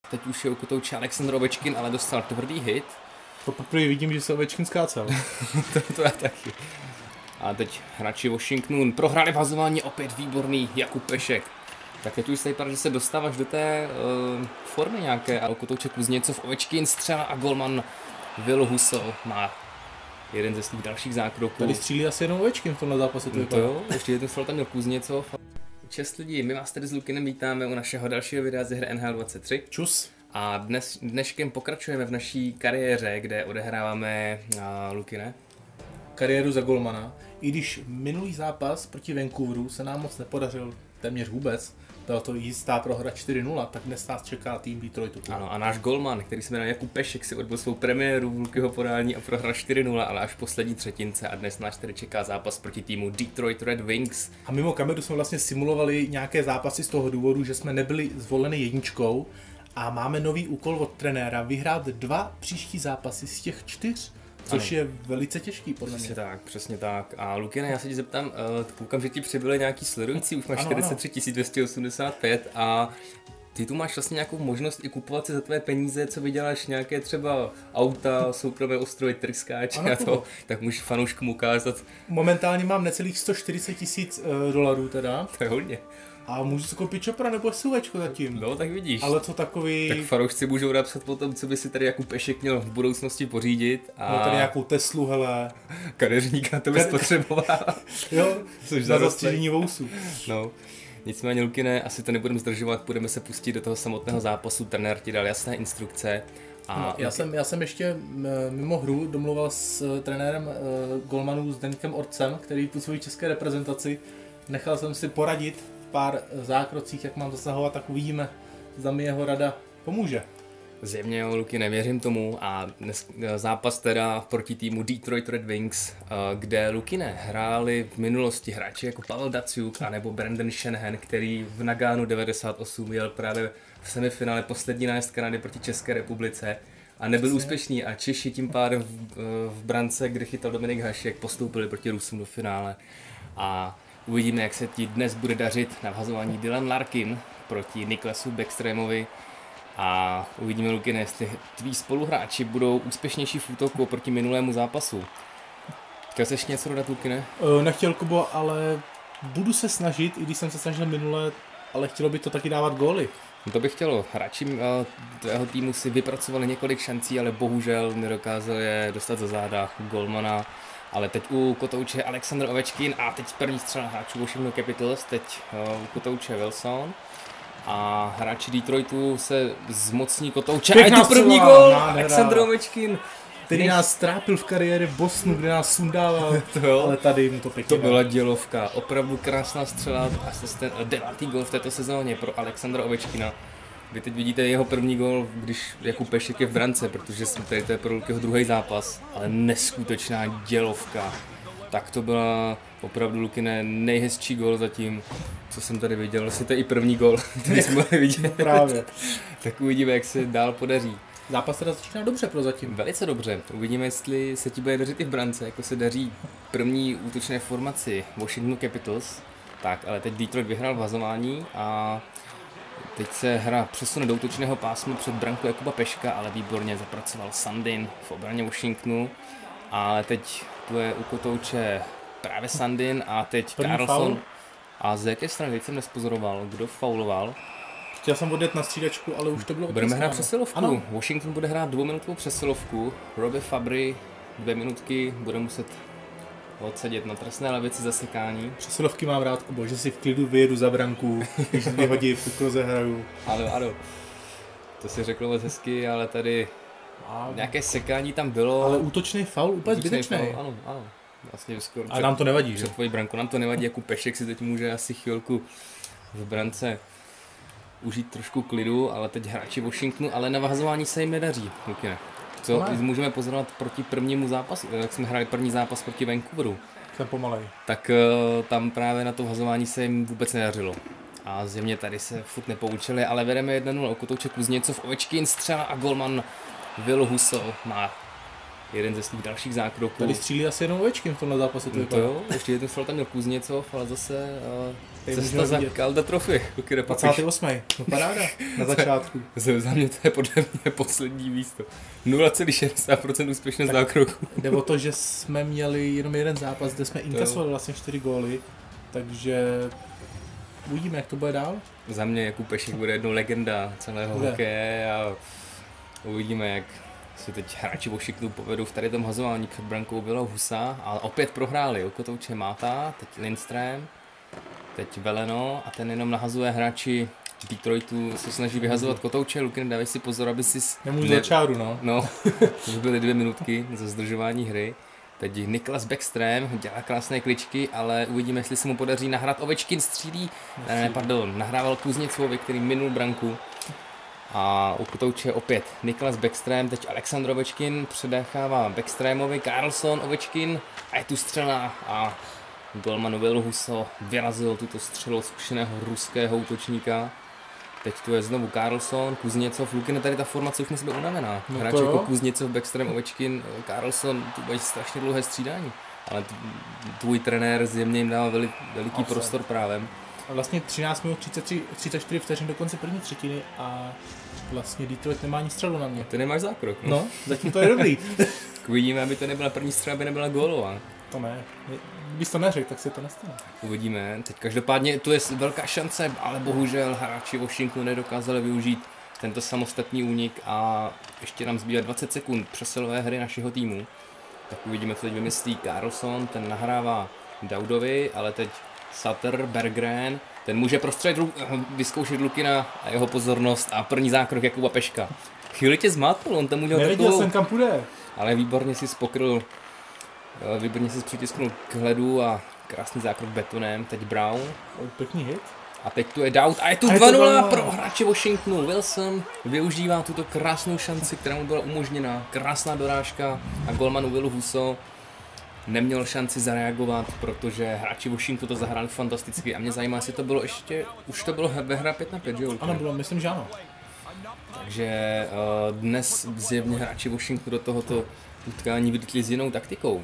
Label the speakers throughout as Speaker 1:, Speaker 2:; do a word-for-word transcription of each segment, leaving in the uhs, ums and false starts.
Speaker 1: Teď už je u kotouče Alexandr Ovečkin, ale dostal tvrdý hit.
Speaker 2: To poprvé vidím, že se Ovečkin skácel.
Speaker 1: to, to já taky. A teď hráči Washingtonu prohráli vazování, opět výborný Jakub Pešek. Tak teď už se vypadá, že se dostáváš do té uh, formy nějaké. A u kotouče Kuzněcov, Ovečkin, střela a golman Will Husl má jeden ze svých dalších zákroků.
Speaker 2: Tady střílí asi jenom Ovečkin v tomhle zápase. To,
Speaker 1: no to jo, ještě jeden střel tam měl Kuzněcov. Čest lidí, my vás tady s Lukinem vítáme u našeho dalšího videa ze hry N H L dvacet tři.
Speaker 2: Čus.
Speaker 1: A dnes, dneškem pokračujeme v naší kariéře, kde odehráváme, uh, Lukine,
Speaker 2: kariéru za golmana. I když minulý zápas proti Vancouveru se nám moc nepodařil téměř vůbec, byla to jistá prohra čtyři nula, tak dnes nás čeká tým Detroitu.
Speaker 1: Ano, a náš golman, který se jmenuje Jakub Pešek, si odbyl svou premiéru v Lukyho podání a prohrál čtyři nula, ale až v poslední třetince, a dnes nás tady čeká zápas proti týmu Detroit Red Wings.
Speaker 2: A mimo kameru jsme vlastně simulovali nějaké zápasy z toho důvodu, že jsme nebyli zvoleni jedničkou a máme nový úkol od trenéra vyhrát dva příští zápasy z těch čtyř. Což ano. Je velice těžký, podle mě.
Speaker 1: Přesně tak, přesně tak. A Lukine, já se ti zeptám, uh, koukám, že ti přibyly nějaký sledující, už máš čtyřicet tři tisíc dvě stě osmdesát pět a ty tu máš vlastně nějakou možnost i kupovat si za tvé peníze, co vyděláš, nějaké třeba auta, soukromé ostrovy, trskáče a to, tak můžeš fanouškům ukázat.
Speaker 2: Momentálně mám necelých sto čtyřicet tisíc uh, dolarů teda.
Speaker 1: To je hodně.
Speaker 2: A můžu si koupit čopra nebo SUVčko zatím.
Speaker 1: No, tak vidíš.
Speaker 2: Ale to takový...
Speaker 1: Tak fanoušci můžou napsat potom, co by si tady Jakub Pešek měl v budoucnosti pořídit. A...
Speaker 2: No tady nějakou Teslu, hele.
Speaker 1: Kadeřníka to bys Kade... potřeboval.
Speaker 2: Jo, na zastřížení vousů.
Speaker 1: No. Nicméně, Lukine, asi to nebudeme zdržovat, budeme se pustit do toho samotného zápasu, trenér ti dal jasné instrukce. A
Speaker 2: no, já, jsem, já jsem ještě mimo hru domluval s trenérem uh, golmanů s Deňkem Orcem, který působí v české reprezentaci. Nechal jsem si poradit pár zákrocích, jak mám zasahovat, tak uvidíme, zda mi jeho rada pomůže.
Speaker 1: Zjevně, Luky, nevěřím tomu a dnes, zápas teda proti týmu Detroit Red Wings, kde Lukine hráli v minulosti hráči jako Pavel Datsyuk a nebo Brandon Shanahan, který v Nagánu devadesát osm jel právě v semifinále poslední nájezd Kanady proti České republice a nebyl Přesně. úspěšný a Češi tím pádem v, v brance, kde chytal Dominik Hašek, postoupili proti Rusům do finále a uvidíme, jak se ti dnes bude dařit na vhazování Dylan Larkin proti Niklasu Backstreamovi a uvidíme, Lukine, jestli tví spoluhráči budou úspěšnější v útoku proti minulému zápasu. Chtěl jsi ještě něco dodat, Lukine?
Speaker 2: Uh, nechtěl, Kubo, ale budu se snažit, i když jsem se snažil minule, ale chtělo by to taky dávat góly.
Speaker 1: No to bych chtělo. Hráči uh, tvého týmu si vypracovali několik šancí, ale bohužel nedokázali je dostat za záda golmana. Ale teď u kotouče Alexandr Ovečkin a teď první střela hráčů Washington Capitals, teď uh, u kotouče Wilson. A hráči Detroitu se zmocní kotouče a je to první gól! Alexandr Ovečkin!
Speaker 2: Který Nech... nás trápil v kariéře v Bostonu, kde nás sundával,
Speaker 1: to
Speaker 2: ale tady mu to pěkně.
Speaker 1: To byla dělovka, opravdu krásná střela, asistent, devátý gól v této sezóně pro Alexandra Ovečkina. Vy teď vidíte jeho první gól, když Jakub Pešek je v brance, protože tady to je pro Lukyho druhý zápas, ale neskutečná dělovka. Tak to byla opravdu, Lukine, nejhezčí gól zatím, co jsem tady viděl. Vlastně to je i první gól, který jsme mohli vidět.
Speaker 2: Právě.
Speaker 1: Tak uvidíme, jak se dál podaří.
Speaker 2: Zápas teda začíná dobře prozatím.
Speaker 1: Velice dobře. Uvidíme, jestli se ti bude dařit i v brance, jako se daří první útočné formaci Washington Capitals. Tak, ale teď Detroit vyhrál vazování a teď se hra přesune do útočného pásmu před branku Jakuba Peška, ale výborně zapracoval Sandin v obraně Washingtonu. Ale teď tu je u kotouče právě Sandin a teď
Speaker 2: První
Speaker 1: Carlson.
Speaker 2: Faul.
Speaker 1: A z jaké strany, teď jsem nespozoroval, kdo fauloval.
Speaker 2: Chtěl jsem odjet na střídačku, ale už to bylo
Speaker 1: Budeme hrát přesilovku.
Speaker 2: Ano.
Speaker 1: Washington bude hrát dvouminutovou přesilovku. Robbie Fabry dvě minutky bude muset odsedět na trestné lavici zasekání.
Speaker 2: Přesilovky mám rád, Kubo, že si v klidu vyjedu za branku, když dvě hodiny v koze hraju.
Speaker 1: Ano, ano. To si řekl moc hezky, ale tady a... nějaké sekání tam bylo.
Speaker 2: Ale útočný faul, úplně zbytečný.
Speaker 1: Ano, ano. Vlastně skoro
Speaker 2: a nám to nevadí,
Speaker 1: před tvojí branku. Nám to nevadí, jako Pešek si teď může asi chvilku v brance užít trošku klidu, ale teď hráči Washingtonu, ale na vahazování se jim nedaří, Lukine. Co no, můžeme pozorovat proti prvnímu zápasu, jak jsme hráli první zápas proti Vancouveru.
Speaker 2: Jsem pomalej.
Speaker 1: Tak uh, tam právě na to vhazování se jim vůbec nedařilo. A zjevně tady se furt nepoučili, ale vedeme jedna nula o kotouče Kuzněcov, Ovečkin, střela a golman Will Husl má jeden ze svých dalších zákroků.
Speaker 2: Tady střílí asi jenom Ovečkin v tomhle zápase.
Speaker 1: To, to jo, ještě jeden střel tam měl Kuzněcov, ale zase uh, cesta za Calder Trophy.
Speaker 2: dvacátý osmý No paráda, na začátku.
Speaker 1: Za mě to je podle mě poslední místo. nula celá šedesát procent úspěšnost zákroku.
Speaker 2: Jde o to, že jsme měli jenom jeden zápas, kde jsme inkasovali vlastně čtyři góly, takže uvidíme, jak to bude dál.
Speaker 1: Za mě Jakub Pešek bude jednou legenda celého
Speaker 2: Bude.
Speaker 1: hokeje a uvidíme, jak se teď hráči Washingtonu povedou v tady tom hazování před brankou bylo Husa, ale opět prohráli. U kotouče Máta, teď Lindström, teď Veleno a ten jenom nahazuje hráči Detroitu, se snaží vyhazovat kotouče. Lukin, dávej si pozor, aby si...
Speaker 2: Nemůžu za čáru, no.
Speaker 1: No, to by byly dvě minutky za zdržování hry. Teď Niklas Bäckström dělá krásné kličky, ale uvidíme, jestli se mu podaří nahrát. Ovečkin střílí, ne, ne, pardon, nahrával Kuzněcovi, který minul branku. A u kotouče opět Niklas Bäckström, teď Alexandr Ovečkin předechává Bäckströmovi, Karlsson, Ovečkin a je tu střela a golman Will Husso vyrazil tuto střelu zkušeného ruského útočníka. Teď tu je znovu Karlsson, Kuzněcov, Lukin, tady ta formace už musí být unavená.
Speaker 2: No
Speaker 1: Hráči jako Kuzněcov, Bäckström, Ovečkin, Karlsson, tu mají strašně dlouhé střídání. Ale tvůj trenér zjemně jim dává velik, veliký Asi. prostor právem.
Speaker 2: A vlastně třináct minut třicet tři, třicet čtyři vteřin do konce první třetiny a vlastně Detroit nemá ani střelu na mě.
Speaker 1: Ty nemáš zákrok. No,
Speaker 2: no zatím to je dobrý.
Speaker 1: Uvidíme, aby to nebyla první střela, aby nebyla gólová.
Speaker 2: To ne. Kdybys to neřekl, tak se to nestane.
Speaker 1: Uvidíme. Teď každopádně tu je velká šance, ale bohužel hráči Washingtonu nedokázali využít tento samostatný únik a ještě nám zbývá dvacet sekund přesilové hry našeho týmu. Tak uvidíme, co teď vymyslí Karlsson, ten nahrává Daudovi, ale teď Sutter, Berggren, ten může prostředit, vyzkoušet Lukina a jeho pozornost a první zákrok Jakuba Peška. Chvíli tě zmátl, on tam udělal
Speaker 2: Nevěděl
Speaker 1: takovou...
Speaker 2: jsem, kam půjde.
Speaker 1: Ale výborně si spokryl, výborně si přitisknul k hledu a krásný zákrok betonem, teď Brown.
Speaker 2: Pěkný hit.
Speaker 1: A teď tu je Dowd a je tu dva nula pro hráče Washingtonu. Wilson využívá tuto krásnou šanci, která mu byla umožněna. Krásná dorážka a golmanu Willu Husso neměl šanci zareagovat, protože hráči Washingtonu to zahráli fantasticky a mě zajímá, jestli to bylo ještě, už to bylo ve hra pět na pět, že jo?
Speaker 2: Ano, bylo, myslím, že ano.
Speaker 1: Takže uh, dnes zjevně hráči Washingtonu do tohoto utkání vydutli s jinou taktikou.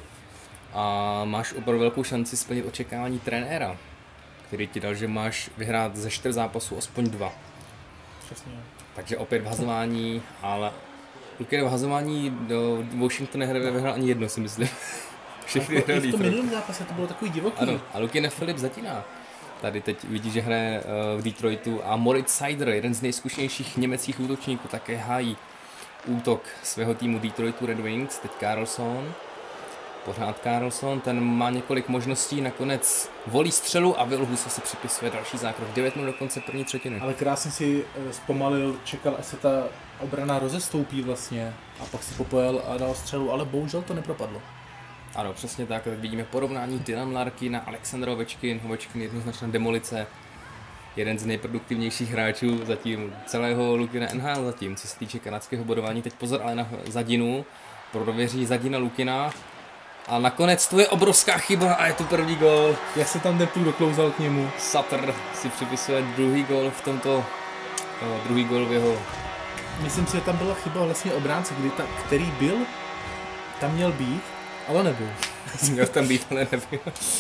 Speaker 1: A máš opravdu velkou šanci splnit očekávání trenéra, který ti dal, že máš vyhrát ze čtyř zápasů aspoň dva.
Speaker 2: Přesně.
Speaker 1: Takže opět v hazování, ale Lukin v hazování do Washingtonu nevyhrál ani jedno, si myslím. Všechny hry
Speaker 2: v tom minulém zápase to bylo takový divoký.
Speaker 1: Ano, a Lukin Filip zatíná. Tady teď vidí, že hraje v Detroitu a Moritz Seider, jeden z nejzkušenějších německých útočníků, také hájí útok svého týmu Detroitu Red Wings, teď Karlsson. Pořád Karlsson, ten má několik možností, nakonec volí střelu a Will Husso si připisuje další zákrok. devět minut do konce první třetiny.
Speaker 2: Ale krásně si zpomalil, čekal, až se ta obrana rozestoupí vlastně a pak si popojel a dal střelu, ale bohužel to nepropadlo.
Speaker 1: Ano, přesně tak, tak vidíme porovnání Dylan Larkin a Alexandr Ovečkin. Ovečkin jednoznačná demolice, jeden z nejproduktivnějších hráčů zatím celého Lukina N H L zatím, co se týče kanadského bodování. Teď pozor ale na Zadinu, prověří Zadina Lukina. A nakonec to je obrovská chyba a je to první gól.
Speaker 2: Já se tam nepůjdu doklouzal k němu.
Speaker 1: Sutter si připisuje druhý gól v tomto, no, druhý gól v jeho...
Speaker 2: Myslím si, že tam byla chyba vlastně obránce, kdy ta, který byl, tam měl být, ale nebyl.
Speaker 1: Měl tam být, ale nebyl.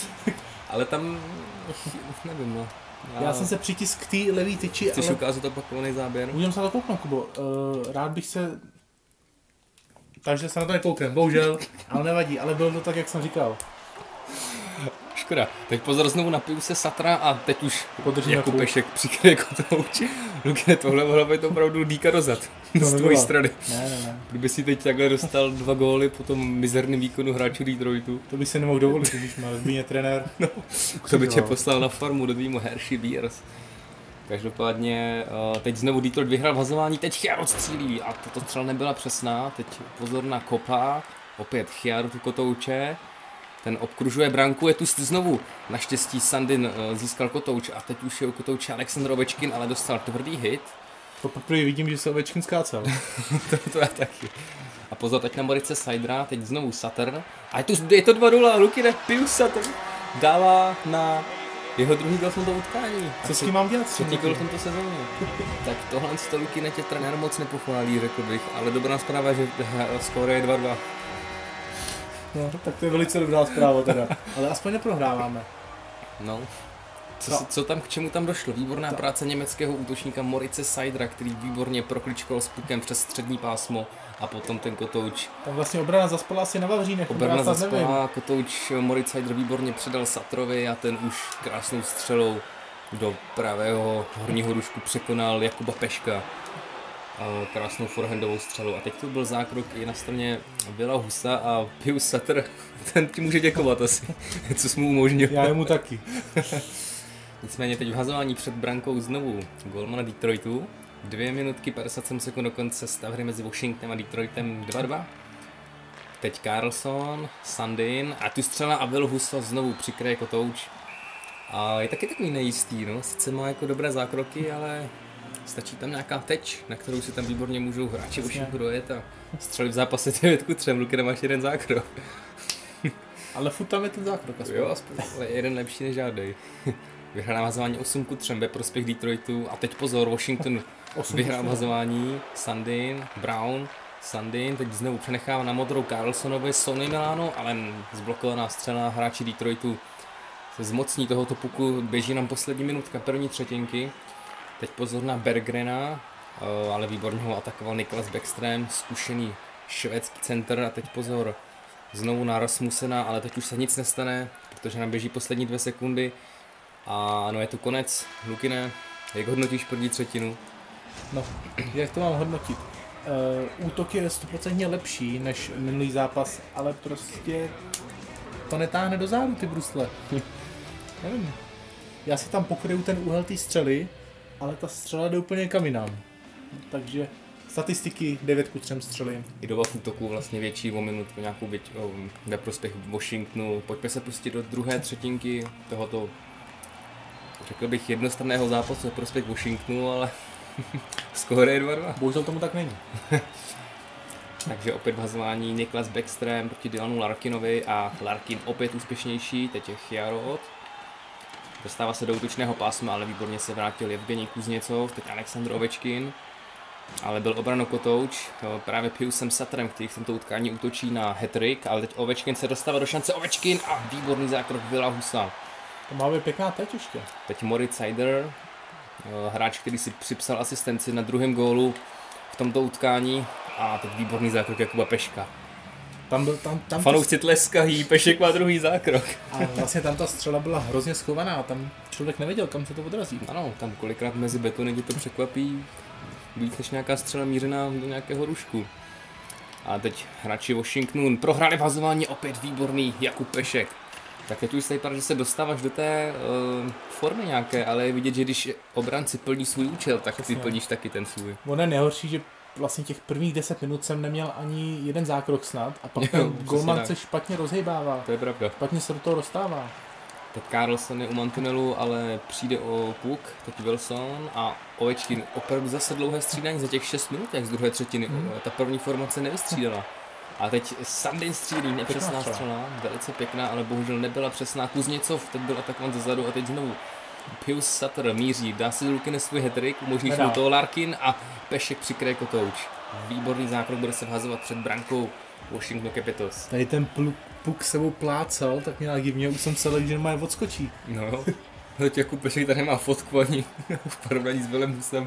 Speaker 1: Ale tam, nevím no.
Speaker 2: Já, Já jsem se přitisk k té levý tyči,
Speaker 1: chceš
Speaker 2: ale...
Speaker 1: ukázat opakovaný záběr?
Speaker 2: Můžeme se na to kouknout, Kubo. Uh, rád bych se... Takže se na to nekouknem, bohužel, ale nevadí, ale bylo to tak, jak jsem říkal.
Speaker 1: Škoda. Teď pozor znovu na Piuse Satra a teď už
Speaker 2: Podržíme
Speaker 1: Jakub Pešek přikryje kotouč. Luky, tohle mohlo být opravdu díka dozad. Z tvojí strany.
Speaker 2: Ne, ne, ne.
Speaker 1: Kdyby si teď takhle dostal dva góly po tom mizerném výkonu hráčů Detroitu.
Speaker 2: To by se nemohl dovolit, když má zmíně trenér.
Speaker 1: No, to by tě poslal na farmu do týmu Hershey Bears. Každopádně teď znovu Detroit vyhrál v hazování, teď Chiarot střílí a tato střela nebyla přesná, teď pozor na Kopa, opět Chiarot u kotouče, ten obkružuje branku, je tu znovu, naštěstí Sandin získal kotouč a teď už je u kotouče Alexandr Ovečkin, ale dostal tvrdý hit.
Speaker 2: To poprvé vidím, že se Ovečkin skácel.
Speaker 1: to, to já taky. A pozor teď na Moritze Seidera, teď znovu Sutter a je, tu, je to dva nula, Luky ne, Pius Sutter dává na... Jeho druhý gol v tomto utkání.
Speaker 2: Co s tím mám dělat?
Speaker 1: Třetí gol v tomto sezóně. Tak tohle z Lukine tě trenér moc nepochválí, řekl bych, ale dobrá zpráva, že skóre je dva dva.
Speaker 2: No, tak to je velice dobrá zpráva teda. Ale aspoň neprohráváme.
Speaker 1: No. Co,
Speaker 2: No.
Speaker 1: no. co tam, k čemu tam došlo? Výborná to. práce německého útočníka Moritze Seidera, který výborně prokličkoval s pukem přes střední pásmo a potom ten kotouč.
Speaker 2: Tam vlastně obrana zaspala asi na Vavřínech.
Speaker 1: Obrana zaspala, kotouč Moritz Seider výborně předal Satrovi a ten už krásnou střelou do pravého horního rušku překonal Jakuba Peška. Krásnou forehandovou střelu. A teď to byl zákrok i na straně Vila Husa a Pius Sutter, ten ti může děkovat asi, co jsi mu umožnil.
Speaker 2: Já mu taky.
Speaker 1: Nicméně teď v hazování před brankou znovu golmana Detroitu. Dvě minutky padesát sedm sekund do konce, stav hry mezi Washingtonem a Detroitem dva dva. Teď Carlson, Sandin a tu střela a Will Huso znovu přikryje kotouč. A je taky takový nejistý, no. Sice má jako dobré zákroky, ale stačí tam nějaká teč, na kterou si tam výborně můžou hráči Washingtonu dojet a střelit v zápase devět ku třem, Luky, nemáš jeden zákrok.
Speaker 2: Ale furt tam je ten zákrok aspoň.
Speaker 1: Jo, aspoň, ale jeden lepší než žádnej. Vyhrál navazování osm ku třem ve prospěch Detroitu a teď pozor, Washington vyhrál navazování, Sandin, Brown, Sandin, teď znovu přenechává na modrou Carlsonovi, Sonny Milano, ale zblokovaná střela, hráči Detroitu se zmocní tohoto puku, běží nám poslední minutka první třetinky. Teď pozor na Bergrena, ale výborně ho atakoval Niklas Bäckström, zkušený švédský center a teď pozor znovu na Rasmusena, ale teď už se nic nestane, protože nám běží poslední dvě sekundy. A no je to konec, Lukine, jak hodnotíš první třetinu?
Speaker 2: No, jak to mám hodnotit? Uh, útok je sto procent lepší než minulý zápas, ale prostě to netáhne do zádu ty brusle. Nevím. Já si tam pokryju ten úhel té střely, ale ta střela jde úplně kam jinam. Takže statistiky devět ku třem střely.
Speaker 1: I doba v útoku vlastně větší o minutku, nějakou větší, o, ve prospěch Washingtonu. Pojďme se pustit do druhé třetinky tohoto, řekl bych, jednostranného zápasu ve prospěch Washingtonu, ale skóre je dva dva.
Speaker 2: Bohužel tomu tak není.
Speaker 1: Takže opět vhazování Niklas Bäckström proti Dylanu Larkinovi a Larkin opět úspěšnější, teď je Chiarot. Dostává se do útočného pásma, ale výborně se vrátil Evgenij Kuzněcov, teď Alexandr Ovečkin. Ale byl obrano kotouč právě Piusem Sutterem, který v tomto utkání útočí na hat-trick, ale teď Ovečkin se dostává do šance, Ovečkin a výborný zákrok Willa Husa.
Speaker 2: To má být pěkná teď ještě.
Speaker 1: Teď Moritz Seider, hráč, který si připsal asistenci na druhém gólu v tomto utkání a teď výborný zákrok Jakuba Peška.
Speaker 2: Tam byl, tam, tam
Speaker 1: Fanoušci tleskají, Pešek má druhý zákrok.
Speaker 2: A vlastně tam ta střela byla hrozně schovaná, tam člověk nevěděl, kam se to odrazí.
Speaker 1: Ano, tam kolikrát mezi betony tě to překvapí víc než nějaká střela mířená do nějakého rušku. A teď hráči Washingtonu prohráli vhazování, opět výborný Jakub Pešek. Tak teď už se vypadá, že se dostáváš do té uh, formy nějaké, ale je vidět, že když obránci plní svůj účel, tak ty plníš taky ten svůj.
Speaker 2: Ono je nejhorší, že vlastně těch prvních deset minut jsem neměl ani jeden zákrok snad a pak ten golman se špatně rozhejbává.
Speaker 1: To je pravda.
Speaker 2: Špatně se do toho dostává.
Speaker 1: Teď Carlson je u mantinelu, ale přijde o puk, teď Wilson a Ovečkin. Opravdu zase dlouhé střídání za těch šest minut, jak z druhé třetiny. Hmm. Ta první formace nevystřídala. A teď Sandin střílí, nepřesná střela, velice pěkná, ale bohužel nebyla přesná. Kuzněcov, teď byl atakován zezadu a teď znovu Pius Sutter míří, dá si Lukine svůj hat-trick, umožní mu toho Larkin a Pešek přikryje kotouč. Výborný zákrok, bude se vhazovat před brankou Washington Capitals.
Speaker 2: Tady ten puk sebou plácal, tak nějak divně, už jsem se lek, že má odskočí.
Speaker 1: No jo, teď Jakub Pešek tady nemá fotku ani v porovnání s Willem Husem.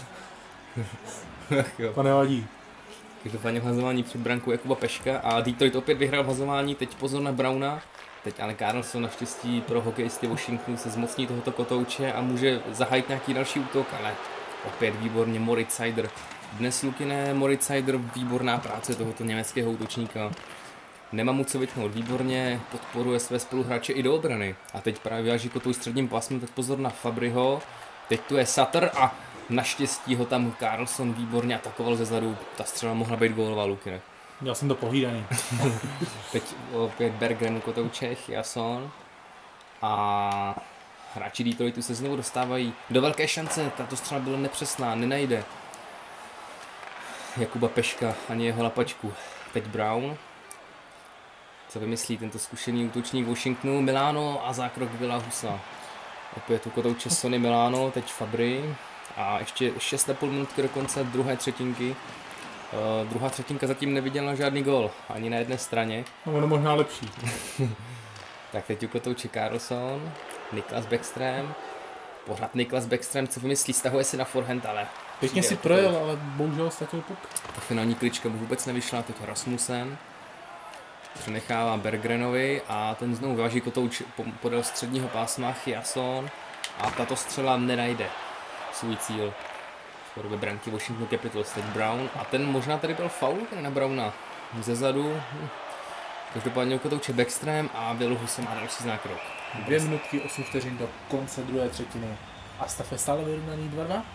Speaker 2: To nevadí.
Speaker 1: Každopádně vhazování před brankou Jakuba Peška a Detroit opět vyhrál vhazování, teď pozor na Browna. Teď ale Carlson naštěstí pro hokejisty Washingtonu se zmocní tohoto kotouče a může zahájit nějaký další útok, ale opět výborně Moritz Seider. Dnes Lukine, Moritz Seider, výborná práce tohoto německého útočníka. Nemá mu co vytknout, výborně podporuje své spoluhráče i do obrany. A teď právě vyváží kotou středním pásmem, tak pozor na Fabryho. Teď tu je Sutter a naštěstí ho tam Carlson výborně atakoval zezadu. Ta střela mohla být gólová, Lukine.
Speaker 2: Měl jsem to pohlídaný.
Speaker 1: Teď opět Berggren, kotouček, Jason. A hráči Detroitu se znovu dostávají do velké šance. Tato střela byla nepřesná, nenajde Jakuba Peška ani jeho lapačku. Teď Brown. Co vymyslí tento zkušený útočník Washingtonu? Milano a zákrok Willa Husa. Opět u kotouče Sonny Milano, teď Fabry. A ještě šest a půl minutky do konce druhé třetinky. Uh, druhá třetinka zatím neviděla žádný gól, ani na jedné straně.
Speaker 2: No ono možná lepší.
Speaker 1: Tak teď u kotouče Carlson, Niklas Bäckström, pořád Niklas Bäckström, co vymyslí, stahuje si na forehand, ale...
Speaker 2: Pěkně si projel, ale bohužel ztratil puk.
Speaker 1: Ta finální klička mu vůbec nevyšla, teď Rasmussen. Přenechává Berggrenovi a ten znovu vyváží kotouč podél středního pásma, Chiasson. A tato střela nenajde svůj cíl. V podobě branky Washington Capitals, teď Brown. A ten možná tady byl faul na Browna. Zezadu. Hm. Každopádně u kotouče Bäckström a Vilhusen má další zákrok.
Speaker 2: Dvě minutky, osm vteřin do konce druhé třetiny. A stav je stále vyrovnaný dva dva?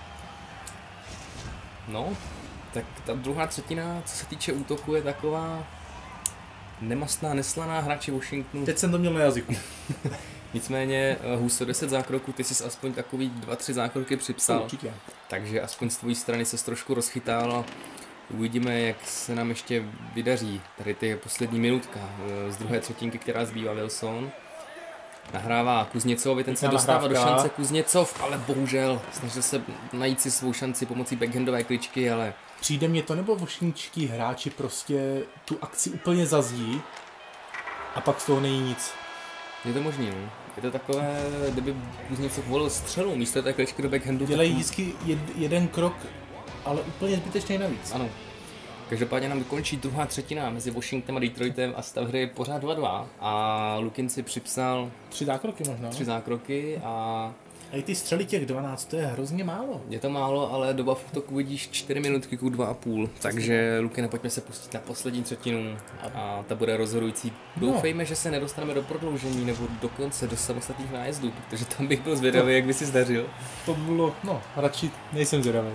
Speaker 1: No, tak ta druhá třetina, co se týče útoku, je taková nemastná, neslaná, hráči Washingtonu.
Speaker 2: Teď jsem to měl na jazyku.
Speaker 1: Nicméně Huso deset zákroků, ty jsi aspoň takový dva tři zákroky připsal.
Speaker 2: Určitě.
Speaker 1: Takže aspoň z tvojí strany se trošku rozchytalo. Uvidíme, jak se nám ještě vydaří tady ty poslední minutka z druhé třetinky, která zbývá. Wilson nahrává Kuzněcovi, ten se dostává do šance Kuzněcov, ale bohužel snažil se najít si svou šanci pomocí backhandové kličky, ale...
Speaker 2: Přijde mně to, nebo washingtonští hráči prostě tu akci úplně zazdí a pak z toho není nic.
Speaker 1: Je to možný, no. Je to takové, kdyby Kuzněcov volil střelu místo té kličky do backhandu.
Speaker 2: Dělají
Speaker 1: tak...
Speaker 2: vždycky jed, jeden krok, ale úplně zbytečný navíc.
Speaker 1: Ano. Každopádně nám končí druhá třetina mezi Washingtonem a Detroitem a stav hry je pořád dva dva a Lukin si připsal
Speaker 2: Tři zákroky možná.
Speaker 1: Tři zákroky a...
Speaker 2: A i ty střely těch dvanáct, to je hrozně málo.
Speaker 1: Je to málo, ale doba v útoku vidíš čtyři minutky ku dva a půl, takže Lukine, pojďme se pustit na poslední třetinu a ta bude rozhodující. Doufejme, no. že se nedostaneme do prodloužení nebo dokonce do samostatných nájezdů, protože tam bych byl zvědavý, to, jak by si zdařil.
Speaker 2: To bylo, no, radši nejsem zvědavý.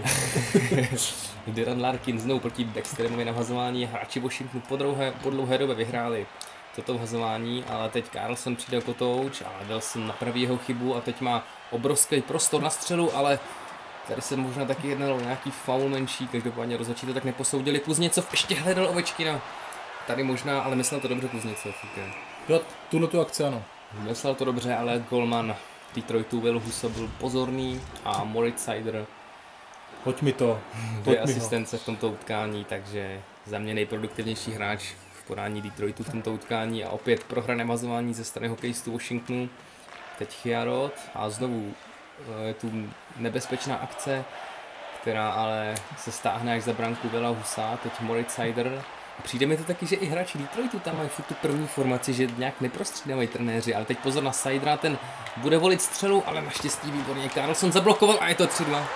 Speaker 1: Dylan Larkin znovu proti Bäckströmovi na vhazování, hráči Washingtonu po, dlouhé, po dlouhé době vyhráli toto vhazování, ale teď Carlson přijde jako kotouč a Wilson napraví jeho chybu a teď má obrovský prostor na střelu, ale tady se možná taky jednalo o nějaký faul menší, každopádně rozhodčí to tak neposoudili. Kuzněcov ještě hledal Ovečkina. Tady možná, ale myslel to dobře Kuzněcov. Okay.
Speaker 2: Jo, tuhle tu akci ano.
Speaker 1: Myslel to dobře, ale golman Detroitu Will Huso byl pozorný a Moritz Seider
Speaker 2: Hoď mi to.
Speaker 1: Dvě asistence v tomto utkání, takže za mě nejproduktivnější hráč v podání Detroitu v tomto utkání a opět prohrané vazování ze strany hokejistů Washingtonu. Teď Chiarot a znovu je tu nebezpečná akce, která ale se stáhne až za branku Willa Husa, teď Moritz Seider. Přijde mi to taky, že i hráči Detroitu tam mají furt tu první formaci, že nějak neprostřídávají trenéři, ale teď pozor na Seidera, ten bude volit střelu, ale naštěstí výborně Carlson zablokoval a je to tři dva.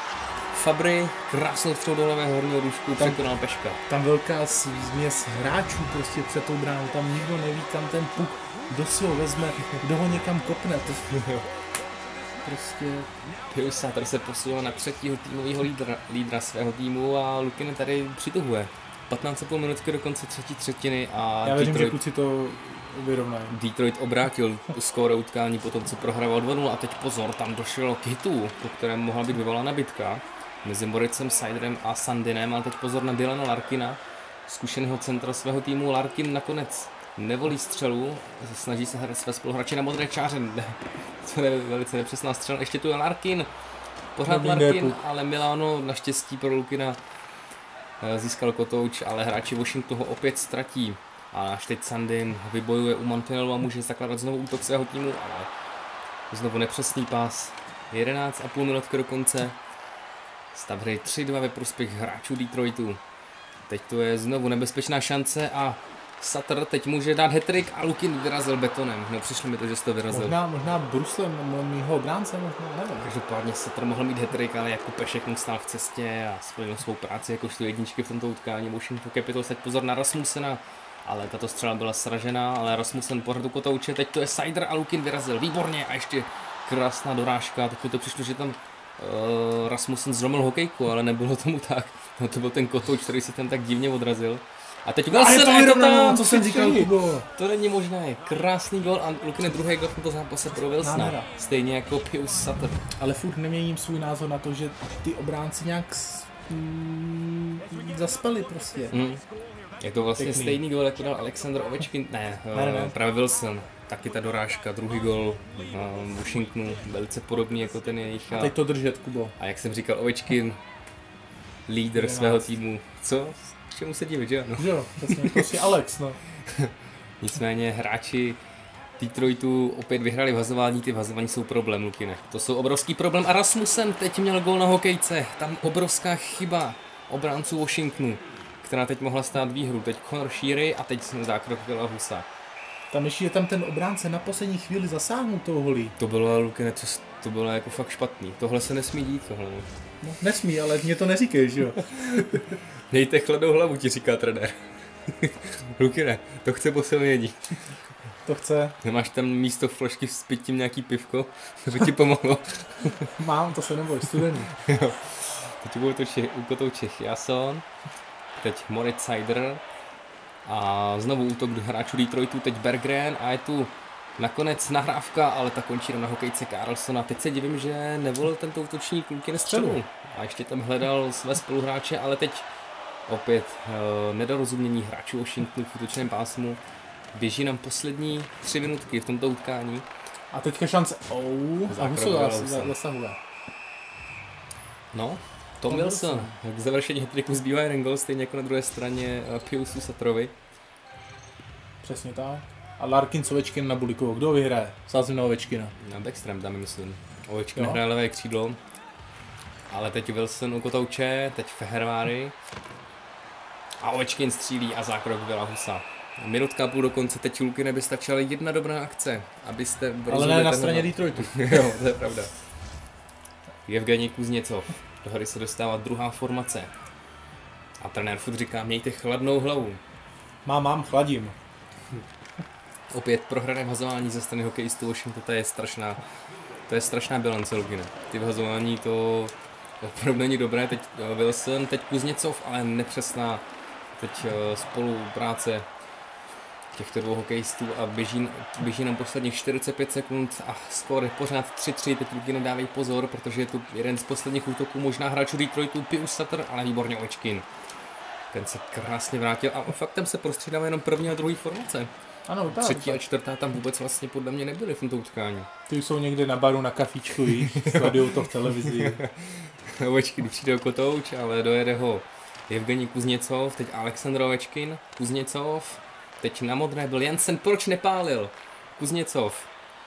Speaker 1: Fabry krásnou střelu do levého horního růžku, překonal Peška.
Speaker 2: Tam velká změs hráčů prostě před tou bránou, tam nikdo neví, kam ten puk, kdo si ho vezme, kdo ho někam kopne. To prostě...
Speaker 1: Pius Sutter se posunul na třetího týmového lídra, lídra svého týmu a Lukin tady přituhuje. patnáct a půl minutky do konce třetí třetiny a
Speaker 2: já věřím,
Speaker 1: Detroit,
Speaker 2: že kluci to vyrovnají.
Speaker 1: Detroit obrátil skóre utkání po tom, co prohrával dva nula a teď pozor, tam došlo k hitu, po kterém mohla být vyvolána bitka mezi Moritzem Seiderem a Sandinem, ale teď pozor na Dylana Larkina, zkušeného centra svého týmu. Larkin nakonec nevolí střelu, snaží se hrát své spoluhráče na modré čáře, to je velice nepřesná střela, ještě tu je Larkin, pořád no, Larkin, ale Milano naštěstí pro Lukina získal kotouč, ale hráči Washingtonu ho opět ztratí. A až teď Sandin vybojuje u Montrealu a může zakládat znovu útok svého týmu, ale znovu nepřesný pás. jedenáct a půl minutky do konce. Stav hry tři dva ve prospěch hráčů Detroitu. Teď to je znovu nebezpečná šance a Sutter teď může dát hat-trick a Lukin vyrazil betonem. No přišlo mi to, že jsi to vyrazil.
Speaker 2: Možná, možná bruslem mýho obránce, možná nevím.
Speaker 1: Každopádně Sutter mohl mít hat-trick, ale jako Pešek mu stál v cestě a splnil svou práci jakožto jedničky v tomto utkání. Washington Capitals teď pozor na Rasmussena, ale tato střela byla sražená, ale Rasmussen pořád u kotouče, teď to je Seider a Lukin vyrazil, výborně a ještě krásná dorážka, teď mi to přišlo, že tam uh, Rasmussen zlomil hokejku, ale nebylo tomu tak, no, to byl ten kotouč, který se tam tak divně odrazil. A teď Wilson,
Speaker 2: je to,
Speaker 1: je to tam,
Speaker 2: co jsem říkal, Kubo.
Speaker 1: To není možné, krásný gol a Lukin druhý gol v tomto zápase pro Wilsona, stejně jako Pius Sutter.
Speaker 2: Ale furt neměním svůj názor na to, že ty obránci nějak mm, zaspali prostě.
Speaker 1: Mm. Je to vlastně Pěkný. Stejný gol, jako dal Alexander Ovečkin, ne, ne, ne, právě Wilson, taky ta dorážka, druhý gol uh, Washingtonu, velice podobný jako ten jejich.
Speaker 2: A teď to držet, Kubo.
Speaker 1: A jak jsem říkal, Ovečkin lídr
Speaker 2: jedenáct.
Speaker 1: svého týmu. Co? K čemu se divit, že ano?
Speaker 2: Jo, přesně, prostě Alex, no.
Speaker 1: Nicméně hráči Detroitu opět vyhráli vhazování, ty vhazování jsou problém, Lukine. To jsou obrovský problém a Rasmussen teď měl gól na hokejce, tam obrovská chyba obránců Washingtonu, která teď mohla stát výhru. Teď Conor Sheary a teď zákrok Vila Husa.
Speaker 2: Tam ještě je tam ten obránce na poslední chvíli zasáhnul toho holí.
Speaker 1: To bylo, Lukine, to, to bylo jako fakt špatný. Tohle se nesmí dít, tohle.
Speaker 2: No, nesmí, ale mě to neříkej, že jo.
Speaker 1: Mějte chladnou hlavu, ti říká trenér. Lukine, to chce posilnění.
Speaker 2: To chce.
Speaker 1: Nemáš tam místo flašky s pitím nějaký pivko? To by ti pomohlo.
Speaker 2: Mám, to se neboj, studený.
Speaker 1: Jo. Teď budou točit, úkotoučit Jason, teď Moritz Seider a znovu útok do hráčů Detroitu, teď Berggren a je tu nakonec nahrávka, ale ta končí na hokejce Karlssona. Teď se divím, že nevolil tento útočník kluky nestřelu a ještě tam hledal své spoluhráče, ale teď opět uh, nedorozumění hráčů Washingtonu v útočném pásmu. Běží nám poslední tři minutky v tomto utkání.
Speaker 2: A teďka šance, oh, a Huso zasahuje.
Speaker 1: No, Tom Wilson, k završení hat-tricku zbývá jeden gol, stejně jako na druhé straně Piusu Satrovi.
Speaker 2: Přesně tak. A Larkin s Ovečkin na Bulikovou, kdo vyhraje? Sázím na Ovečkina.
Speaker 1: Na backstream tam myslím. Ovečkin hraje levé křídlo. Ale teď Wilson u kotouče, teď Feherváry. A Ovečkin střílí a zákrok Vila Husa. Minutka a půl do konce, teď Lukine by stačila jedna dobrá akce, abyste...
Speaker 2: Ale ne na straně Detroitu.
Speaker 1: Jo, to je pravda. Evgenij Kuzněcov. Do hry se dostává druhá formace. A trenér furt říká, mějte chladnou hlavu.
Speaker 2: Mám, mám, chladím.
Speaker 1: Opět prohrané vhazování ze strany hokejistů Washington, to je strašná, to je strašná bilance, Lugine. Ty vhazování to opravdu není dobré, teď Wilson, teď Kuzněcov, ale nepřesná teď spolupráce těchto dvou hokejistů a běží, běží nám posledních čtyřicet pět sekund a skóre pořád tři tři, teď Lugine dávají pozor, protože je tu jeden z posledních útoků, možná hráčů Detroitu, Pius Sutter, ale výborně Ovečkin. Ten se krásně vrátil a faktem se prostřídává jenom první a druhý formace.
Speaker 2: Ano, tak,
Speaker 1: Třetí
Speaker 2: tak.
Speaker 1: a čtvrtá tam vůbec vlastně podle mě nebyly v tomto utkání.
Speaker 2: Ty jsou někde na baru na kafíčku, víš, sledují to v televizi.
Speaker 1: Ovečkin přijde o kotouč, ale dojede ho Evgenij Kuzněcov, teď Alexandr Ovečkin, Kuzněcov, teď na modré byl Jensen, proč nepálil? Kuzněcov.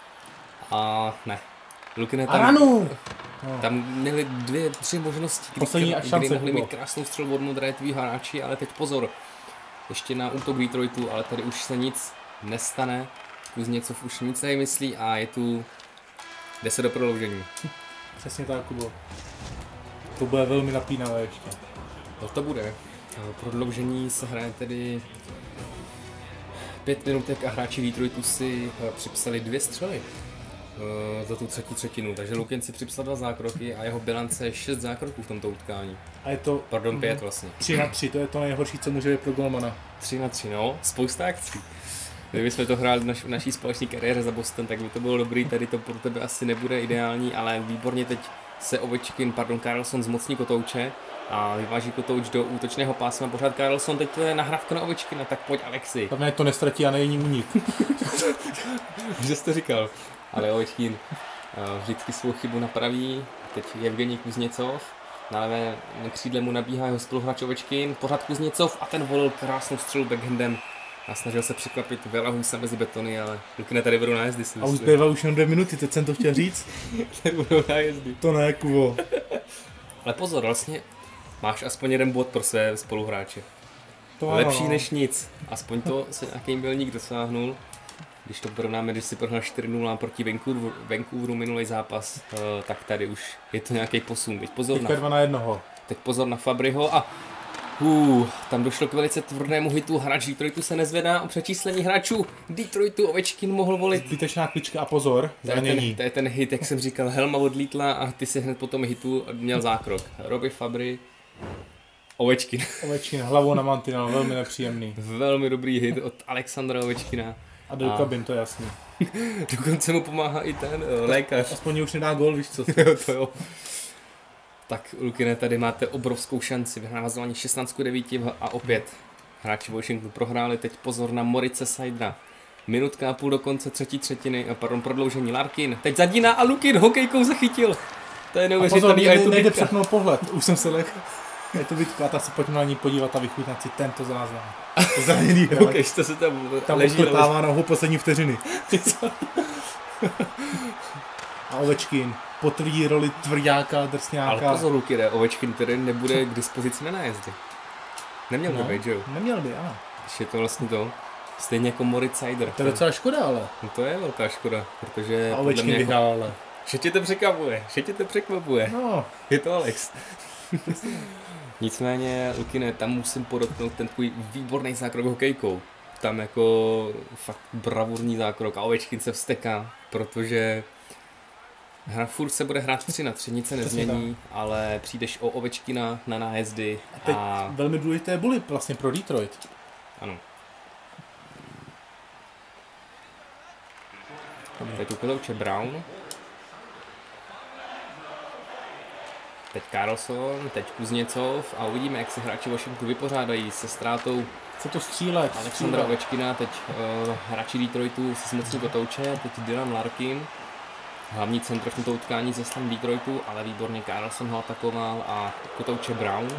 Speaker 1: A ne. Lukine tam,
Speaker 2: Aranu!
Speaker 1: tam měli dvě, tři možnosti,
Speaker 2: Poslední
Speaker 1: kdy,
Speaker 2: šance,
Speaker 1: kdy mohli
Speaker 2: Hugo.
Speaker 1: mít krásnou střelu od modré tví hráči, ale teď pozor. Ještě na útok Detroitu, ale tady už se nic nestane. Kuzněcov už nic nevymyslí a je tu deset do prodloužení.
Speaker 2: Přesně tak, Kubo. To bude velmi napínavé ještě.
Speaker 1: No to bude. Prodloužení se hraje tedy pět minutek a hráči Detroitu si připsali dvě střely za tu třetí třetinu, takže Lukin si připsal dva zákroky a jeho bilance je šest zákroků v tomto utkání.
Speaker 2: A je to...
Speaker 1: Pardon, pět vlastně.
Speaker 2: tři na tři, to je to nejhorší, co může být pro golmana.
Speaker 1: tři na tři, no, spousta akcí. Kdybychom to hráli v, naš, v naší společné kariéře za Boston, tak by to bylo dobrý, tady to pro tebe asi nebude ideální, ale výborně teď se Ovečkin, pardon, Karlsson zmocní kotouče a vyváží kotouč do útočného pásma, pořád Karlsson, teď to je nahrávka na Ovečkina, tak pojď Alexi.
Speaker 2: Tam to nestratí a není únik.
Speaker 1: Že jsi to říkal, ale Ovečkin uh, vždycky svou chybu napraví, teď Evgenij Kuzněcov, na levé křídle mu nabíhá jeho spoluhráč Ovečkin, pořád Kuzněcov a ten volil krásnou střelu backhandem a snažil se překvapit Vila Husa mezi betony, ale Lukine tady budou nájezdy.
Speaker 2: A už zbývá už jenom dvě minuty, teď jsem to chtěl říct.
Speaker 1: Tady budou nájezdy.
Speaker 2: To ne, Kubo.
Speaker 1: Ale pozor, vlastně máš aspoň jeden bod pro své spoluhráče.
Speaker 2: To
Speaker 1: Lepší
Speaker 2: ano.
Speaker 1: než nic, aspoň to se nějaký milník dosáhnul. Když to porovnáme, když si prohrál čtyři nula proti Vancouveru, Vancouveru minulý zápas, uh, tak tady už je to nějaký posun. Teď pozor,
Speaker 2: Teďka
Speaker 1: na,
Speaker 2: dva na jednoho.
Speaker 1: teď pozor na Fabryho a uh, tam došlo k velice tvrdému hitu, hráč Detroitu se nezvedá, o přečíslení hráčů Detroitu Ovečkin mohl volit.
Speaker 2: Zbytečná klička a pozor,
Speaker 1: To je, ten,
Speaker 2: zranění.
Speaker 1: to je ten hit, jak jsem říkal, helma odlítla a ty si hned po tom hitu měl zákrok. Robbie Fabry, Ovečkin.
Speaker 2: Ovečkin hlavou na mantinel, velmi nepříjemný.
Speaker 1: Velmi dobrý hit od Alexandra Ovečkina.
Speaker 2: A do
Speaker 1: A-
Speaker 2: kabin, to je jasný.
Speaker 1: Dokonce mu pomáhá i ten uh, lékař.
Speaker 2: Aspoň už nedá gól, víš co.
Speaker 1: Jo, to jo. Tak Lukine, tady máte obrovskou šanci. Vyhrávání šestnáct ku devíti a opět hráči Washingtonu prohráli. Teď pozor na Moritze Seidera. Minutka a půl do konce třetí třetiny, eh, pardon, prodloužení Larkin. Teď zadíná a Lukin hokejkou zachytil. To je
Speaker 2: A pozor,
Speaker 1: neuvěřitelný a je
Speaker 2: nejde,
Speaker 1: to
Speaker 2: nejde
Speaker 1: bitka.
Speaker 2: přepnout pohled, už jsem se lek. Je to bitka, tak se pojďme na ní podívat a vychutnat si tento záznam. Zraněný hráč.
Speaker 1: Ukaž, to se tam,
Speaker 2: Tam
Speaker 1: leží.
Speaker 2: odklepává nohu poslední vteřiny. A Ovečkin potvrdí roli tvrdáka, drsňáka.
Speaker 1: Ale pozor, Luky, ne, Ovečkin, který nebude k dispozici na nájezdy. Neměl by
Speaker 2: No,
Speaker 1: být, že jo?
Speaker 2: Neměl by, ano.
Speaker 1: Když je to vlastně to. Stejně jako Moritz Seider.
Speaker 2: To je docela škoda, ale.
Speaker 1: No to je velká škoda, protože
Speaker 2: A
Speaker 1: podle
Speaker 2: Ovečkin
Speaker 1: mě jako,
Speaker 2: vyhrál, ale.
Speaker 1: že tě to překvapuje, že tě to překvapuje.
Speaker 2: No,
Speaker 1: Je to Alex. Nicméně, Lukine, tam musím podotknout ten tvůj výborný zákrok hokejkou. Tam jako fakt bravurní zákrok a Ovečkin se vsteká, protože hra furt se bude hrát tři na tři, nic se nezmění, ale přijdeš o Ovečkina na nájezdy
Speaker 2: a teď
Speaker 1: a...
Speaker 2: velmi důležité bully vlastně pro Detroit.
Speaker 1: Ano. Teď ukazouče Brown. Teď Karlsson, teď Kuzněcov a uvidíme, jak se hráči Washingtonu vypořádají se ztrátou
Speaker 2: Chce to střílet.
Speaker 1: Alexandra Ovečkina, teď uh, hráči Detroitu se zmocní Kotouče, teď Dylan Larkin. Hlavní centr v tomto utkání ze stran Detroitu, ale výborně Karlsson ho atakoval a Kotouče Brown.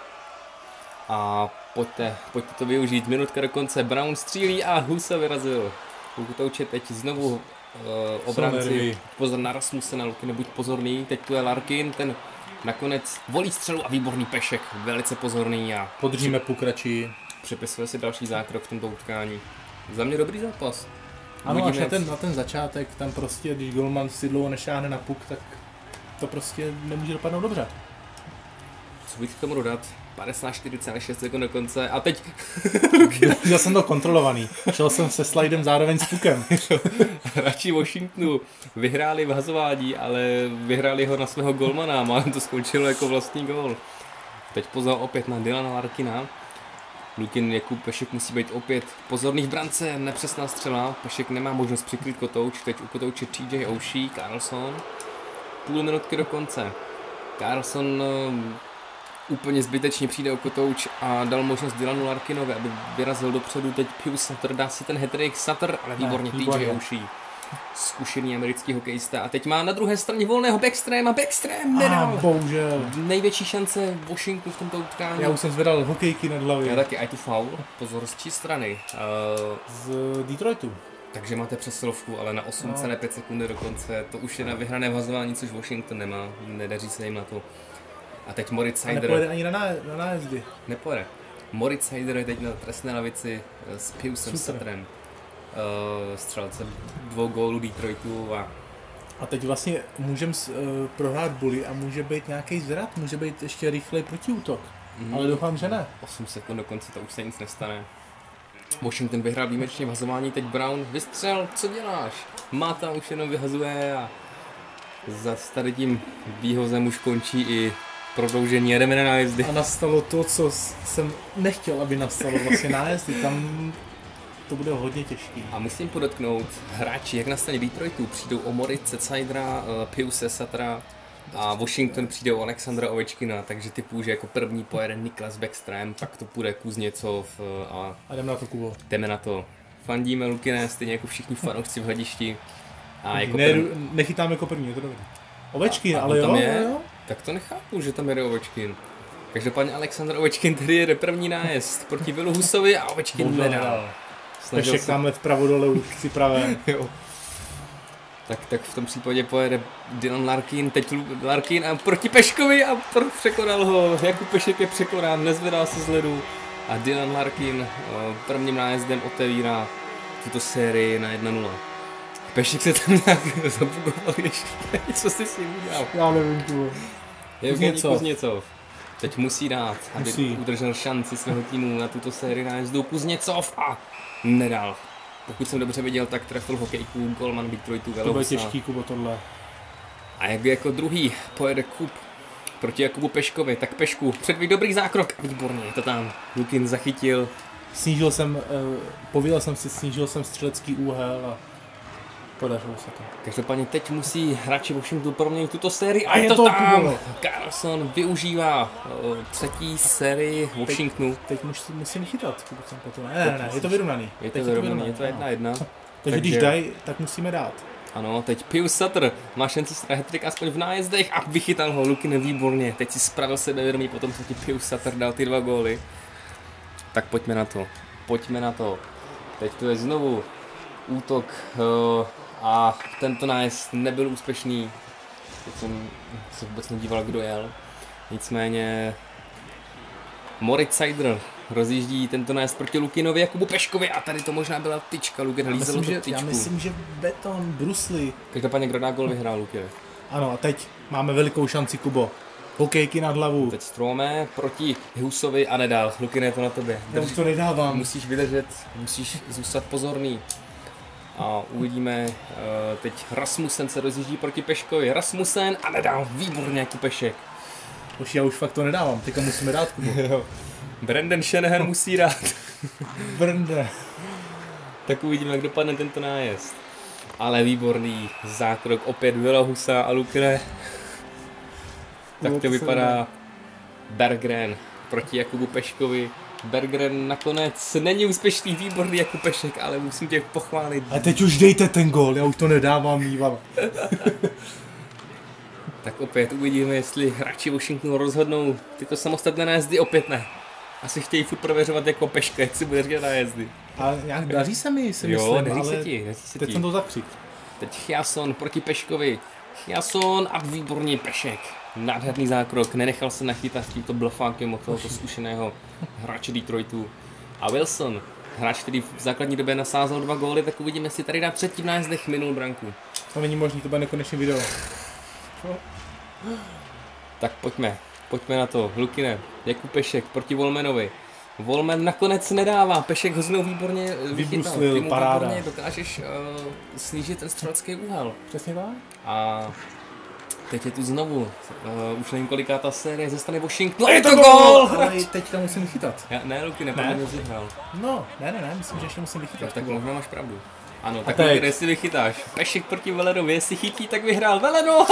Speaker 1: A pojďte, pojďte to využít, minutka do konce, Brown střílí a Husa vyrazil. U Kotouče teď znovu uh, obránci, pozor na Rasmusena, Luky, nebuď pozorný, teď tu je Larkin, ten nakonec volí střelu a výborný pešek, velice pozorný a
Speaker 2: Podržíme pokračí.
Speaker 1: přepisuje si další zákrok v tomto utkání. Za mě dobrý zápas.
Speaker 2: Ano,
Speaker 1: Uvidíme,
Speaker 2: až na
Speaker 1: jak-
Speaker 2: ten, na ten začátek, tam prostě, když golman si dlouho nešáhne na puk, tak to prostě nemůže dopadnout dobře.
Speaker 1: Co bych k tomu dodat? padesát čtyři celá šest sekund do konce a teď
Speaker 2: Já jsem to kontrolovaný. Šel jsem se slidem zároveň s pukem.
Speaker 1: hráči Washingtonu vyhráli vhazování, ale vyhráli ho na svého golmana a málem to skončilo jako vlastní gól. Teď pozor opět na Dylana Larkina. Lukin Jakub Pešek musí být opět pozorný v brance, nepřesná střela. Pešek nemá možnost přikryt Kotouč, teď u Kotouče T J Oshie, Karlsson. Půl minutky do konce. Karlsson um, úplně zbytečně přijde o Kotouč a dal možnost Dylanu Larkinovi, aby vyrazil dopředu. Teď Pius Sutter dá si ten hat-trick, Sutter, ale výborně T J Oshie. Zkušený americký hokejista. A teď má na druhé straně volného Backstream a Backstream
Speaker 2: A
Speaker 1: nedal.
Speaker 2: bohužel.
Speaker 1: Největší šance Washingtonu v tomto utkání.
Speaker 2: Já už jsem zvedal hokejky nad
Speaker 1: Já
Speaker 2: hlavě.
Speaker 1: taky, a je tu foul, pozor z čí strany. Uh,
Speaker 2: Z Detroitu.
Speaker 1: takže máte přesilovku, ale na osm celá pět sekundy do konce. To už je na vyhrané vhazování, což Washington nemá. Nedaří se jim na to. A teď Moritz
Speaker 2: A
Speaker 1: Seider
Speaker 2: nepojede ani na, ná- na nájezdy.
Speaker 1: nepojede. Moritz Seider je teď na trestné lavici eh, s Piusem
Speaker 2: Super.
Speaker 1: Sutterem. Uh, střelce dvou gólů Detroitu a
Speaker 2: A teď vlastně můžeme uh, prohrát bully a může být nějaký zvrat, může být ještě rychlej protiútok.
Speaker 1: Mhm.
Speaker 2: Ale doufám, že ne.
Speaker 1: osm sekund do konce, to už se nic nestane. Washington vyhrál výjimečně vhazování, teď Brown vystřel, co děláš? Máta už jenom vyhazuje a za tady tím výhozem už končí i prodloužení, jedeme na nájezdy.
Speaker 2: A nastalo to, co s- jsem nechtěl, aby nastalo. Vlastně nájezdy, tam to bude hodně těžký.
Speaker 1: A musím podotknout, hráči jak na straně Detroitu přijdou o Moritze Seidera, Piuse Suttera a Washington přijde o Alexandra Ovečkina, takže typu, že jako první pojede Niklas Backstrom, pak to půjde Kuzněcov a
Speaker 2: A jdeme na to, Kubo.
Speaker 1: jdeme na to. Fandíme Lukine, stejně jako všichni fanoušci v Hledišti. A jako
Speaker 2: Ne,
Speaker 1: první,
Speaker 2: nechytám jako první, je to dobré. Ovečky,
Speaker 1: A- a
Speaker 2: ale
Speaker 1: on tam
Speaker 2: jo,
Speaker 1: je?
Speaker 2: jo.
Speaker 1: tak to nechápu, že tam jede Ovečkin. Každopádně Alexandr Ovečkin tedy jede první nájezd proti Vilu Husovi a Ovečkin
Speaker 2: Bohužel
Speaker 1: nedal.
Speaker 2: nedal.
Speaker 1: Snažil
Speaker 2: Pešek
Speaker 1: se-
Speaker 2: tamhle vpravo dole už si pravé.
Speaker 1: Jo. Tak, tak v tom případě pojede Dylan Larkin, teď Lu- Larkin a proti Peškovi a pr- překonal ho. Jakub Pešek je překonán, nezvedá se z ledu a Dylan Larkin eh, prvním nájezdem otevírá tuto sérii na jedna nula. Pešek se tam nějak zabugoval ještě, co jsi si udělal.
Speaker 2: Já nevím, Kubo.
Speaker 1: Evgenij
Speaker 2: Kuzněcov.
Speaker 1: Kuzněcov. Teď musí dát, aby
Speaker 2: Musí.
Speaker 1: udržel šanci svého týmu na tuto sérii nájezdů. Kuzněcov a nedal. Pokud jsem dobře viděl, tak trefil hokejku golman Detroitu
Speaker 2: To bude
Speaker 1: Velosa.
Speaker 2: těžký, Kubo, tohle.
Speaker 1: A jak jako druhý pojede Kup proti Jakubu Peškovi, tak Pešku předvíd dobrý zákrok. Výborně, je to tam. Lukin zachytil.
Speaker 2: Snížil jsem, uh, povídal jsem si, snížil jsem střelecký úhel a podařilo se to.
Speaker 1: Každopádně teď musí hráči Washingtonu proměnit tuto sérii a,
Speaker 2: A
Speaker 1: je
Speaker 2: je
Speaker 1: to
Speaker 2: to,
Speaker 1: tam.
Speaker 2: Kubo.
Speaker 1: Carlson využívá uh, třetí sérii Washingtonu.
Speaker 2: Teď muž, musím chytat, pokud jsem potom. Ne, ne, ne, je to vyrovnaný.
Speaker 1: Je
Speaker 2: Teď
Speaker 1: to vyrovnaný, je to
Speaker 2: ano.
Speaker 1: jedna jedna.
Speaker 2: Takže
Speaker 1: Takže-
Speaker 2: když dají, tak musíme dát.
Speaker 1: Ano, teď Pius Sutter má šanci se hat-trick aspoň v nájezdech a vychytal ho Lukin výborně. Teď si spravil sebevědomí potom, co ti Pius Sutter dal ty dva góly. Tak pojďme na to, pojďme na to. Teď tu je znovu útok uh, a tento nájezd nebyl úspěšný. Teď jsem se vůbec nedíval, kdo jel. Nicméně Moritz Seider rozjíždí tento nájezd proti Lukinovi, Jakubu Peškovi a tady to možná byla tyčka, Lukin lízel do tyčku.
Speaker 2: Já myslím, že beton, brusly.
Speaker 1: Každopádně kdo dá gól, vyhrál Lukin.
Speaker 2: Ano a teď máme velikou šanci, Kubo. Hokejky nad hlavu.
Speaker 1: Teď Strome proti Husovi a nedal. Lukine, je to na tobě.
Speaker 2: Já už to nedávám.
Speaker 1: Musíš vydržet, musíš zůstat pozorný. A uvidíme, uh, teď Rasmussen se rozjíždí proti Peškovi. Rasmussen a nedal, výborně jako Pešek.
Speaker 2: Už já už fakt to nedávám, teďka musíme dát, Kubo.
Speaker 1: Brandon Shanahan musí dát.
Speaker 2: Brnde.
Speaker 1: Tak uvidíme, jak dopadne tento nájezd. Ale výborný zákrok, opět Vila Husa a Lukine. Tak to vypadá Berggren proti Jakubu Peškovi. Berggren nakonec není úspěšný, výborný jako Pešek, ale musím tě pochválit.
Speaker 2: A teď už dejte ten gól, já už to nedávám, mýval.
Speaker 1: Tak opět uvidíme, jestli hráči Washingtonu rozhodnou tyto samostatné nájezdy, opět ne. Asi chtějí furt prověřovat jako Peška, jak si bude říkat nájezdy.
Speaker 2: A nějak daří se mi, si
Speaker 1: jo,
Speaker 2: myslím,
Speaker 1: daří
Speaker 2: ale
Speaker 1: se ti, daří se
Speaker 2: teď
Speaker 1: ti.
Speaker 2: jsem to zakřik.
Speaker 1: Teď Chiasson proti Peškovi. Chiasson a výborný Pešek. Nádherný zákrok, nenechal se nachytat tímto blafákem od tohoto zkušeného hráče Detroitu. A Wilson, hráč, který v základní době nasázel dva góly, tak uvidíme, jestli tady dá třetí v nájezdech minul branku.
Speaker 2: To není možný, to bude nekonečný video.
Speaker 1: Tak pojďme, pojďme na to. Lukine, Jakub Pešek proti Volmanovi. Volman nakonec nedává, Pešek ho znovu výborně vychytal. Ty mu
Speaker 2: paráda.
Speaker 1: výborně dokážeš uh, snížit ten střelecký úhel.
Speaker 2: Přesně tak?
Speaker 1: A teď je tu znovu, uh, už nevím koliká ta série ze strany Washingtonu. Je to gól!
Speaker 2: Ale teďka musím vychytat.
Speaker 1: Já, ne, Luky,
Speaker 2: Ne?
Speaker 1: nepadl vyhrál.
Speaker 2: No, ne, ne, ne, myslím, že ještě musím
Speaker 1: Tak,
Speaker 2: vychytat.
Speaker 1: tak možná máš pravdu. Ano, tak
Speaker 2: teď?
Speaker 1: kde si vychytáš? Pešek proti Velerovi, jestli chytí, tak vyhrál Veleno.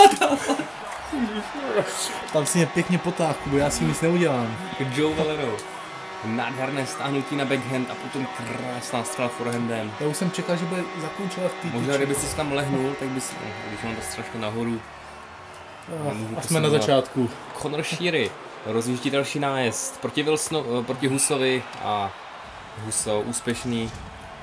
Speaker 2: Tam si mě pěkně potáhl, Kubo, já si nic neudělám.
Speaker 1: Joe Velero. Nádherné stáhnutí na backhand a potom krásná střela forehandem.
Speaker 2: Já už jsem čekal, že bude zakončovat v té
Speaker 1: Možná kdyby si tam lehnul, tak bys, no, když mám to trošku nahoru. nemůžu
Speaker 2: A jsme na
Speaker 1: posunovat.
Speaker 2: začátku.
Speaker 1: Conor Sheary rozjíždí další nájezd proti, Wilsono, proti Husovi a Huso úspěšný.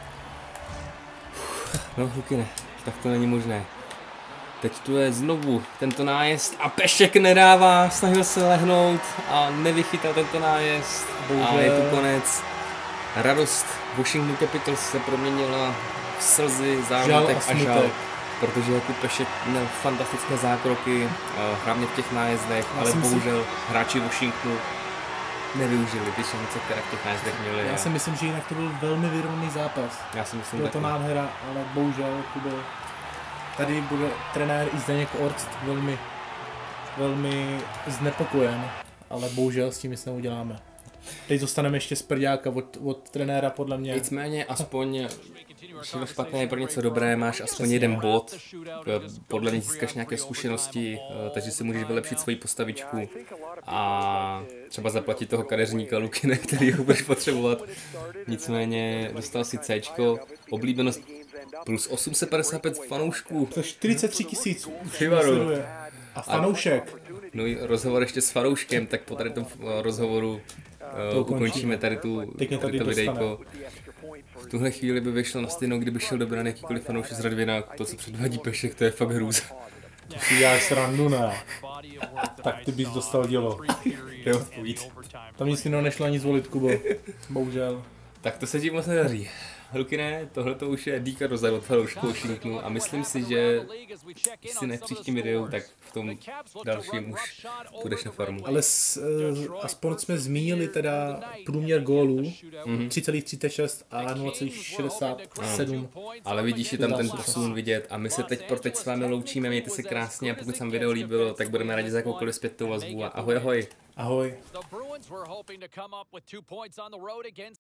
Speaker 1: No, Lukine, tak to není možné. Teď tu je znovu tento nájezd a Pešek nedává, snažil se lehnout a nevychytal tento nájezd.
Speaker 2: Bohužel.
Speaker 1: A je tu konec. Radost Washington Capitals se proměnila v slzy, zážitek
Speaker 2: a
Speaker 1: a žal.
Speaker 2: smutek.
Speaker 1: Protože Jakub Pešek měl fantastické zákroky, eh, hlavně v těch nájezdech,
Speaker 2: Já
Speaker 1: ale
Speaker 2: si myslím-
Speaker 1: bohužel hráči Washingtonu nevyužili ty šance, které v těch nájezdech měli.
Speaker 2: Já si myslím, že jinak to byl velmi vyrovnaný zápas.
Speaker 1: Já si myslím,
Speaker 2: Byla to
Speaker 1: taky.
Speaker 2: nádhera, ale bohužel, Kubo, tady bude trenér i Zdeněk Orst velmi, velmi znepokojen, ale bohužel s tím nic neuděláme. Teď dostaneme ještě z prďáka od, od trenéra, podle mě.
Speaker 1: Nicméně aspoň všechno špatné je pro něco dobré, máš aspoň jeden bod, podle mě získáš nějaké zkušenosti, eh, takže si můžeš vylepšit svoji postavičku a třeba zaplatit toho kadeřníka Lukine, který ho budeš potřebovat. Nicméně dostal si Cčko, oblíbenost plus osm set padesát pět fanoušků.
Speaker 2: To je čtyřicet tři tisíc
Speaker 1: Chybaru.
Speaker 2: sleduje. A fanoušek.
Speaker 1: No i rozhovor ještě s Farouškem, tak po tady tom eh, rozhovoru uh,
Speaker 2: To
Speaker 1: ukončíme
Speaker 2: ukončíme.
Speaker 1: tady, tu,
Speaker 2: Teď mě
Speaker 1: tady
Speaker 2: tady
Speaker 1: to
Speaker 2: dostane.
Speaker 1: videjko. V tuhle chvíli by vyšlo na stejnou, kdyby šel do brány jakýkoliv fanoušek z Radvina. To, co předvádí Pešek, to je fakt hrůza.
Speaker 2: Si děláš srandu, ne? Tak ty bys dostal dělo. Tam nic jiného nešlo ani zvolit, Kubo. Bohužel.
Speaker 1: Tak to se ti moc nedaří. Lukine, tohle to už je díka dozadu od fanoušků Washingtonu a myslím si, že si ne v příštím videu, tak v tom dalším už půjdeš na farmu.
Speaker 2: Ale s, uh, aspoň jsme zmínili teda průměr gólů,
Speaker 1: Mhm.
Speaker 2: tři celá třicet šest a nula celá šedesát sedm.
Speaker 1: Ale vidíš, je tam ten posun vidět a my se teď pro teď s vámi loučíme, mějte se krásně a pokud se vám video líbilo, tak budeme rádi za jakoukoliv zpětnou vazbu a ahoj ahoj.
Speaker 2: Ahoj.
Speaker 3: The Bruins were hoping to come up with two points on the road against